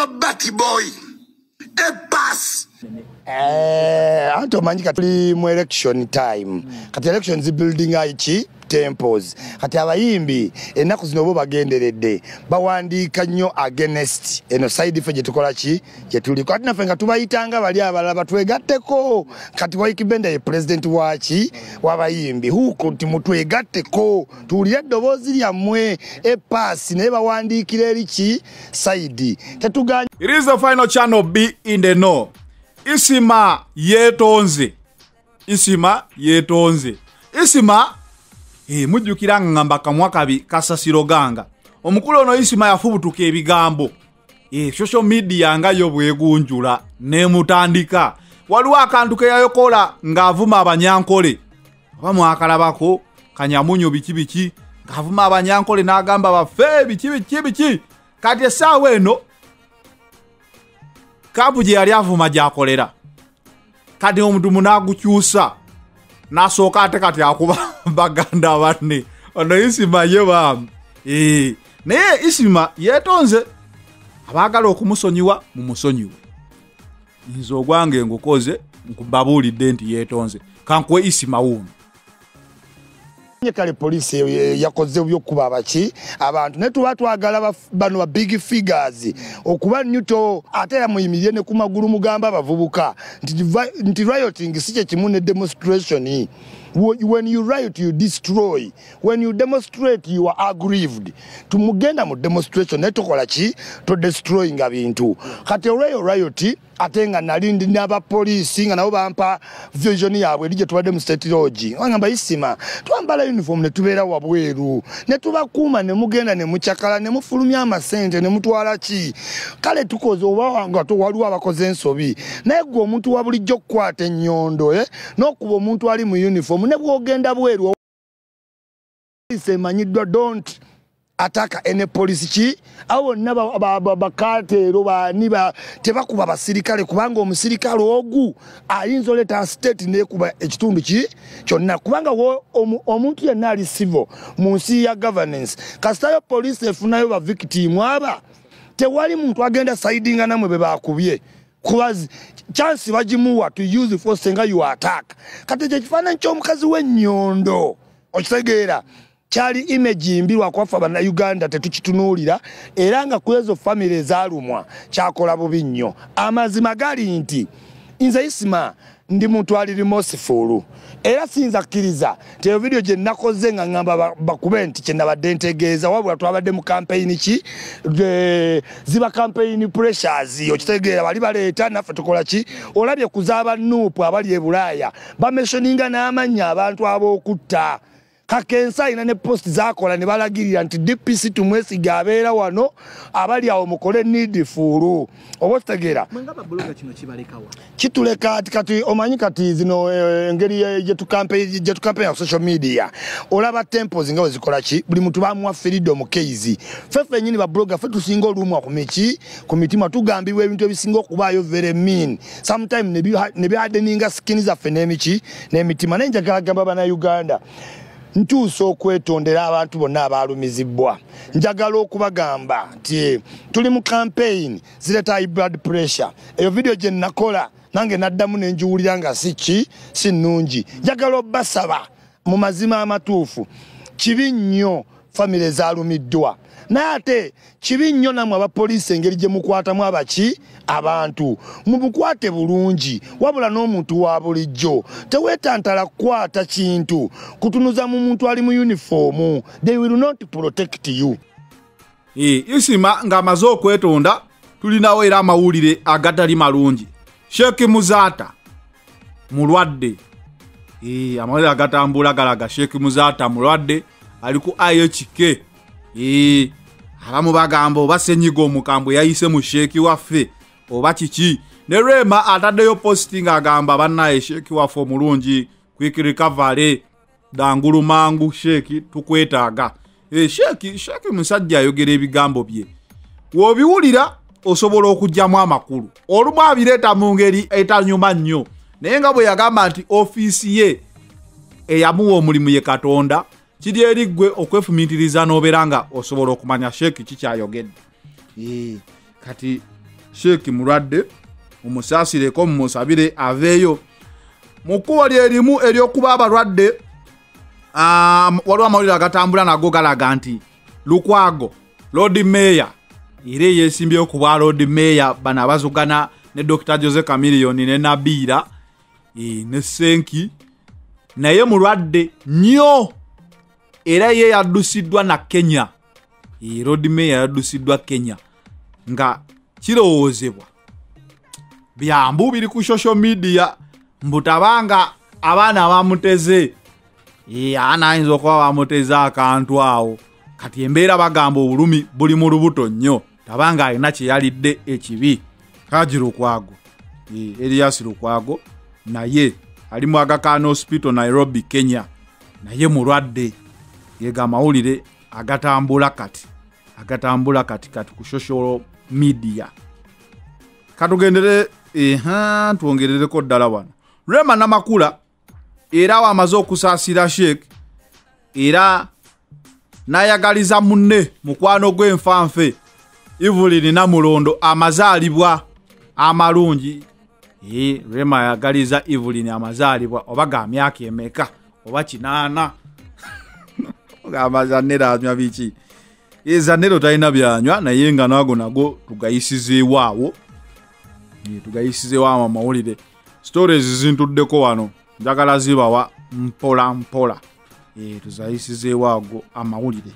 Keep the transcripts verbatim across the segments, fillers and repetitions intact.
Ono Batty Boy. A pass. Eh, anto manjika tuli mu election time. Kati elections building aichi temples. Kati abayimbi enaku zino bo bagenderedde. Bawandika nnyo against eno side effect jetukola ki jetuli. Kati nafe nga tubayitanga bali abalaba twegatteko. Kati Waikibenda ye president wachi wabayimbi. Huko timutwegatteko. Tuulira eddoboozi lyammwe e pass ne bawandikira erichi side. Tetuganya. It is the final channel B in the know. Isima yetonze. Isima yetonze. Isima eh mujjukira ngamba kamwa kabi kasasiro ganga. Omukulu ono Isima yafubutuka ebigambo. Eh social media nga yo bwegunjula ne mutandika. Waliwo akantu ke yayokola ngavuma abanyankole. Bamu akalabako kanyamunyo bikibiki ngavuma abanyankole n'agamba bafe bikibiki biki. Kati esawa eno Kabuje yali avuma gyakolera. Kati omuntu munagukyusa. Nasooka ate kati akuba baganda banne. Ono Isima ye bam. Eh, naye Isima yetonze. Abagala okumusonyiwa mumusonyiwe. Nzo gwange ngukoze nkubabulidde nti yetonze. Kankwe Isima wuno. Kale police yakoze byokuba abaki abantu ne tuba twagala bano ba big figures okuba nyuto ate ya muyimirye ne kumaguru mugamba bavubuka nti rioting siche kimu ne demonstration. When you riot, you destroy. When you demonstrate, you are aggrieved. Tumugenda mu demonstration netokola ki to destroying abintu. Kati olweyo riot atenga nalindi n'aba police nga nabo bampa vision yabwe lije tuwadde mu state lodge. Wangamba Isima twambala uniform ne tubeera wabweru ne tubakuuma ne mugenda ne muchakala ne mufulumya amasente ne mutwala ki. Kale tukoze oba wanga to waliwo abakoze ensobi. Naye gwe omuntu wa bulijjo kwata ennyondo eh n'okuba omuntu ali mu uniform ne bwogenda bweru isemanyiddwa don't attack any police ki awo naba bakatero bani ba tebakuba basirikale kubanga omusirikale ogu ayinza oleta state ne kuba ekitundu ki kyonna kubanga omuntu yenna ali civil mu nsi ya governance kasitayo police efunayo ba victim aba tewali muntu agenda sidinga namwe be bakubye kubazi chance bajimuwa to use force nga you attack kati je kifana ncho mukazi w'ennyondo okitegeera kyali image imbirwa kwafa bana Uganda tetukitunulira era nga kwezo family zalumwa kyakola bubi nnyo amazima gali nti inza Isima ndi muntu ali remorseful era sinza kkiriza te video je nakoze nga ngamba bakubenti kye nabadde ntegeeza wabula twabadde mu campaign ki ziba campaign pressures okitegeera bali baleeta naffe tukola ki olabye kuzaaba nuupu abali e Bulaya bameshoninga n'amanya abantu ab'okutta kakensa ina ne post zakola ne balagirira nti D P C tumwesiga abeera wano abali awo mukole needful obotegera mwengaba bloga kino kibalekawa kituleka kati omanyi kati zino engeri je tu campaign je tu campaign ya social media olaba temples ngawe zikola ki buli muntu bamwa freedom case fefe nyini ba bloga fe tusinga olumwa ku miki ku mitima tugambibwa ebintu ebisinga okubayo very mean sometime ne bi ne bi adeninga skin za fenemiki ne mitima nenja gamba bana Uganda ntuuso okwetondera abantu bonna abalumizibwa njagala okubagamba nti tuli mu campaign zileta high blood pressure eyo video je nakola nange naddamu nenjiwulira nga siki si nnungi njagala obasaba mu mazima amatuufu kibi nnyo family zalumiddwa naate kibi nnyo namwe abapoliisi engeri gye mukwatamu abaki abantu mubukwate bulungi wabula n'omuntu wa bulijjo teweetantala kukwata kintu kutunuza mu muntu ali mu uniform they will not protect you. Eh Isima ng'amaze okwetonda tulinawo era amawulire agatali malungi. Sheikh Muzata mulwadde eh amawulire agatambula galaga Sheikh Muzata mulwadde ali ku I H K eh abamu bagamba oba senyigo omukambwe yayise mu Sheikh waffe oba kiki ne Rema ataddeyo posting agamba bannaye Sheikh waffe omulungi quick recovery dangulu mangu Sheikh tukwetaaga eh Sheikh Sheikh musajja ayogera ebigambo bye wobiwulira osobola okujjamu amakulu olumu abireeta mu ngeri etanyuma nnyo naye nga bwe yagamba nti office ye eyamuwa omulimu ye Katonda kiri eri ggwe okwefumintiriza n'obeera nga osobola okumanya Sheikh kikyayogedde eh kati Sheikh mulwadde mumusaasireko mumusabire aveeyo mu kkubo lyerimu eryokuba abalwadde. Um, waliwo amawulire agatambula nago galaga nti Lukwago Lord Mayor era yeesimbyeyo ku bwa Lord Mayor bano abazugana ne Doctor Jose Chameleon ne Nabira e, ne Senki naye mulwadde nnyo era ye yaddusiddwa na Kenya. e, Lord Mayor yaddusiddwa Kenya nga kirowoozebwa byambu biri ku social media mbutabanga abaana bamuteze e, anaayinza okuba bamuteze akantu awo kati embeera bagamba obulumi buli mu lubuto nnyo tabanga alina kyeyalidde ekibi. Haji Lukwago e, Elias Lukwago naye ali mu Aga Khan Hospital Nairobi Kenya naye mulwadde yega mawulire agatambula kati agatambula kati kati ku social media. Katugendere eha tuongerereko ddala wano Rema Namakula era wamaze okusaasira Sheikh era nayagaliza munne mukwano gw'enfanfe Evelyn Namulondo amazaalibwa amalungi. e, Rema yagaliza Evelyn amazaalibwa oba ga myaka emeka oba kinaana gamazanera anywa biki ezanero talina byanywa naye nga nago nago tugayisizeewaawo e, tugayisizeewaawo amawulire stories zintuddeko wano njagala zibawa mpola mpola. e, tuzayisizeewaago amawulire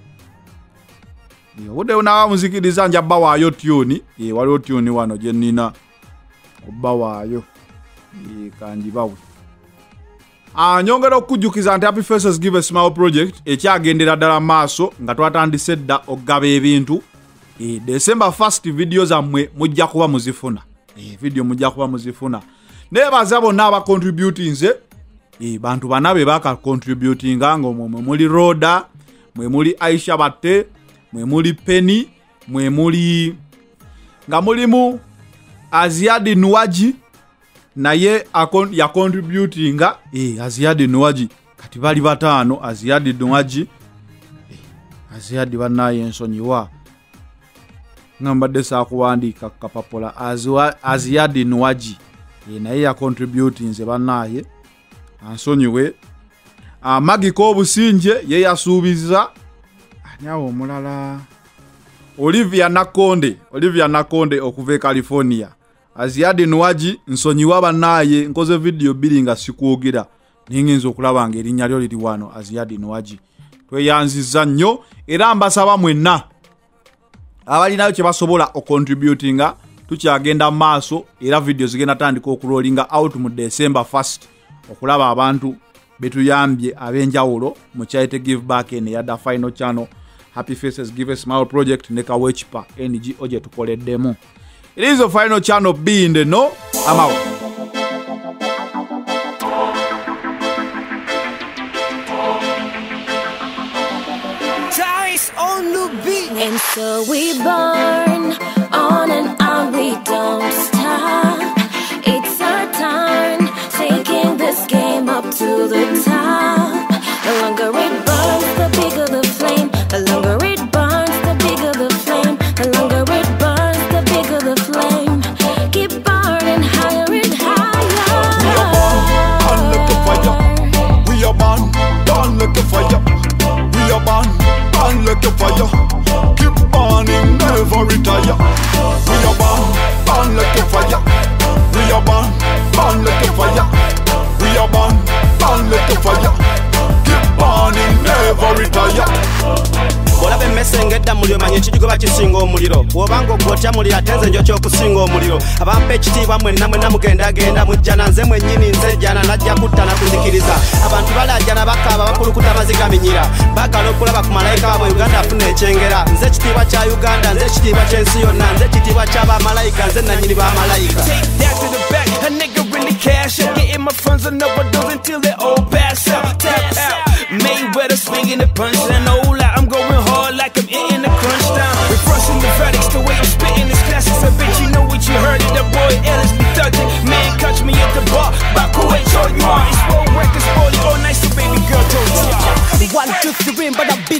e, obudde bunaaba muzikiriza njabba waayo tyoni e, waliwo tyoni wano gye nnina obba waayo e, kanjibawe. Ah, nyongera okujjukiza nti Happy Faces Give a Smile project ekyagendera ddala maaso nga twatandise dda okugaba ebintu. e, December first video zammwe mujja kuba muzifuna. e, video mujja kuba muzifuna. Nebaza bonna aba contributinze e, bantu banabe baka contributinga ngo mwe muli Roda, mwe muli Aisha Batte, mwe muli Penny, mwe muli nga mulimu Aziadi Nuwaji naye akon ya contributinga e, Aziadi Nuwaji kati bali bataano. Aziadi Nuwaji e, Aziadi banaye ensonyiwa ngambadde saakuwandiika kapapola Aziadi Nuwaji e, naye ya contributinze banaye ansonyiwe. Amagi Kobusinje ye yasuubiza anyawo omulala Olivia Nakonde Olivia Nakonde okuva e California. Aziadi Nuwaji nsonyiwa banaye nkoze video bbiri nga sikuogera ninginza okulaba nga erinnya lyo liri wano. Aziadi Nuwaji tweyanziza nnyo era mbasaba mwenna abalinayo kye basobola ocontributinga tukyagenda maaso era video zigenda tandika okurolinga out mu December first okulaba abantu betuyambye abenjawulo mu Charity Give Back en yada final channel Happy Faces Give a Smile project ne Kawechipa N G O je tukoleddemu. It is the final channel being the no. I'm out. Dice on the beat. And so we burn on and on, we don't stop. It's our turn, taking this game up to the top. The longer it burns, the bigger the flame. The longer it burns, the bigger the flame. The longer it burns, the bigger the flame. Keep burning higher and higher. We are born, burn like a fire. We are born, burn like a fire. Keep burning, never retire. We are born, burn like a fire. We are born, burn like a fire. We are born, burn like a fire. Keep burning, never retire. Olabe mmesengedda muliro manye kijigo bakisinga omuliro bwobanga ogwotya muliro atenze njo kyokusinga omuliro abampa ekitiibwa mwenna mwenna mugendagenda mujjana nze mwennyini nze jjana najja kutta na kuzikiriza abantu balajjana bakaaba bakulukuta amaziga minyira bagala okulaba ku malayika waabwe Uganda afuna ekyengera nze ekitiibwa kya Uganda nze ekitiibwa ky'ensi yonna nze ekitiibwa ky'abamalayika nze nannyini b'amalayika. A nigga really cash out, getting my funds on overdose until they all pass out. Tap out, Mayweather swinging the punch and all out. I'm going hard like I'm eating the crunch down. Reversing the verdicts, the way I'm spitting is classics. I bet you know what you heard it. That boy Ellis be thugging. Man, catch me at the bar. Back away, short you on. It's roll records, body all nice, so baby girl, don't you. One, two, three, but a bitch.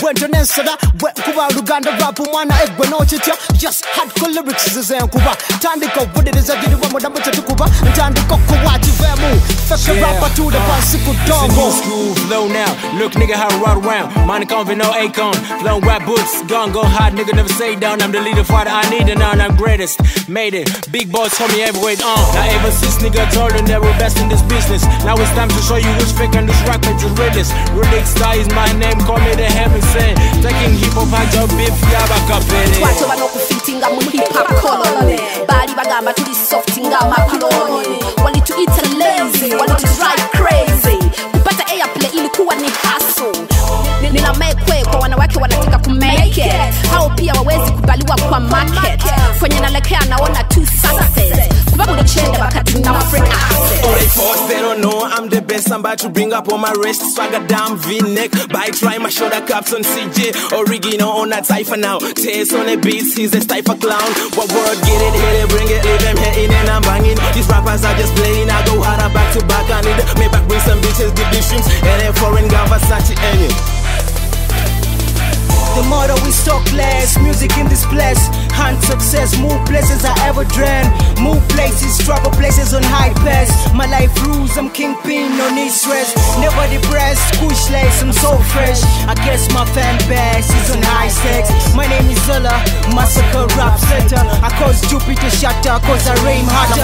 Gwento nensada bwe kuba Luganda rap mwana egwe nochitya just hardcore lyrics zizenkuba tandika budiriza gidi wa mudambo chatukuba tandika kuwa chivemu fake rapper to the bicycle dog new school flow now look nigga how I ride around money convent no Akon flow rap boots gun go hard nigga never say down I'm the leader fighter I need it now and I'm greatest made it big boys told me every weight on now ever since nigga told them they were best in this business now it's time to show you who's fake and who's rap is realest Relic Star is my name call me the heaven sent taking hip hop and job beef yaba kapele twatu bano kufitinga mu hip hop colony bali bagamba tuli softinga macaroni wali to eat lazy wali to drive crazy kupata airplay ilikuwa ni hustle nina mekwe kwa wanawake wanataka ku make it hao pia wawezi kubaliwa kwa market kwenye nalekea naona two success kubabu ndo chenda bakati na Africa oh they force they don't know I'm the best I'm about to bring up on my wrist swagger down V-neck by try my shoulder caps on C J original on that cipher now taste on the beats he's a cipher clown what word get it hit it bring it leave them hitting and I'm banging these rappers are just playing I go harder back to back I need me back bring some bitches give these streams and then foreign guy Versace and you the motto we stock less, music in this place hunt success, move places I ever dreamed move places, travel places on high pass my life rules, I'm kingpin, no need stress never depressed, push lace, I'm so fresh I guess my fan base is on high sex my name is Zola, massacre rap setter I cause Jupiter shatter, cause I rain hotter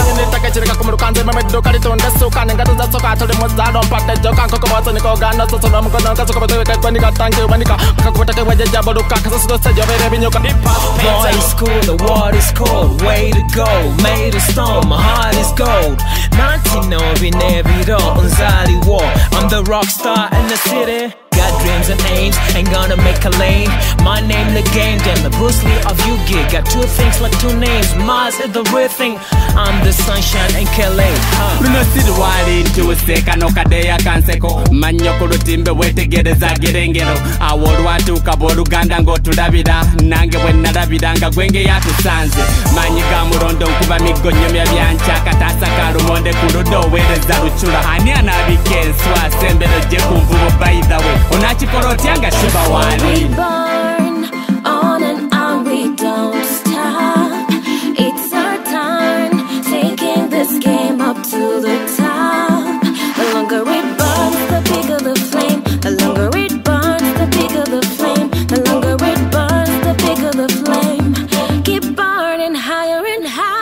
boy school the water is cold way to go made a storm my heart is gold nineteen over never unzali war I'm the rock star in the city got dreams and aims ain't gonna make a lane my name the game damn the Bruce Lee of you get got two things like two names Mars is the real thing I'm the sunshine and K L A Bruno Sid wali into a stick I know kadeya kanseko manyo kurutimbe wetegereza gerengero awolu atuka bo Luganda ngo tulabira nange bwe nalabiranga gwenge yatusanze manyi ga murondo nkuba migonyo mya byancha katasa kalumonde kurudo wereza ruchula ani anabikenswa sembero je kumvubo by the way unachikorotyanga shiba wali we burn on and on we don't stop it's our turn taking this game up to the top the longer it burns the bigger the flame the longer it burns the bigger the flame the longer it burns the bigger the flame keep burning higher and higher